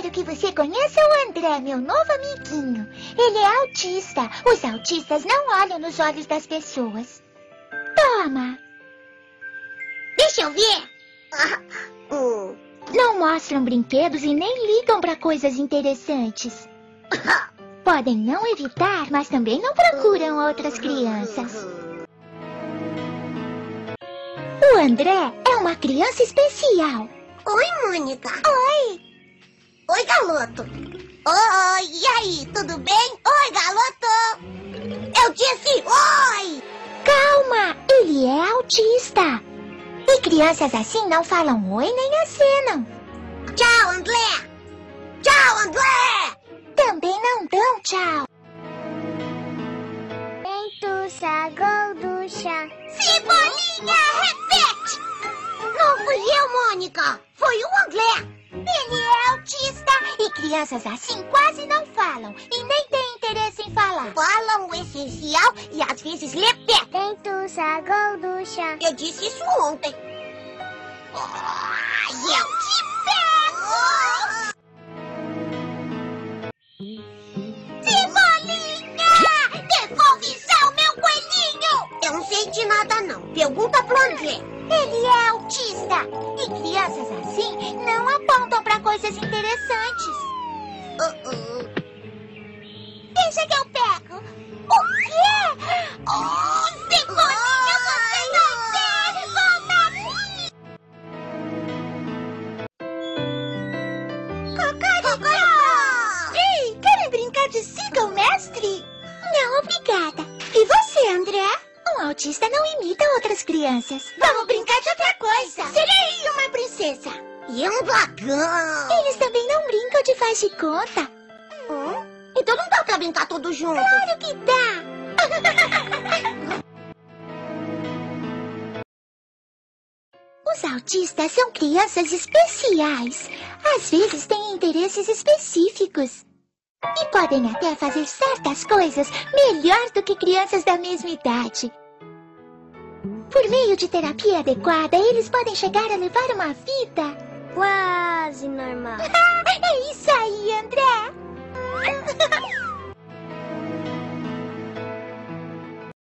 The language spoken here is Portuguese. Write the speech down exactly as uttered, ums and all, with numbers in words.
quero que você conheça o André, meu novo amiguinho. Ele é autista. Os autistas não olham nos olhos das pessoas. Toma. Deixa eu ver. Hum. Não mostram brinquedos e nem ligam para coisas interessantes. Podem não evitar, mas também não procuram outras crianças. O André é uma criança especial. Oi, Mônica. Oi. Oi, Galoto. Oi, e aí, tudo bem? Oi, Galoto. Eu disse oi. Calma, ele é autista. E crianças assim não falam oi nem acenam. Tchau, André. Tchau, André. Também não dão tchau. Vento sagou do chá. Cebolinha, repete. Não fui eu, Mônica. Foi o André. Ele é autista e crianças assim quase não falam e nem têm interesse em falar. Falam o essencial e às vezes repetem. Vento sagou do chá. Eu disse isso ontem. Ai, eu te pego! Cebolinha! Devolve já o meu coelhinho! Eu não sei de nada, não. Pergunta pro André. Ele é autista e crianças assim não apontam para coisas interessantes. Uh -uh. Deixa que eu pego. O quê? Oh, Cebolinha, você não deve! Volta aqui! Cocoricó! Ei, querem brincar de siga o mestre? Não, obrigada. E você, André? Um autista não imita outras crianças. Vamos brincar de outra coisa. Serei uma princesa. E um dragão. Eles também não brincam de faz de conta. Hum? Então não dá pra brincar todos juntos. Claro que dá. Os autistas são crianças especiais. Às vezes têm interesses específicos. E podem até fazer certas coisas melhor do que crianças da mesma idade. Por meio de terapia adequada, eles podem chegar a levar uma vida Quase normal. é isso aí, André.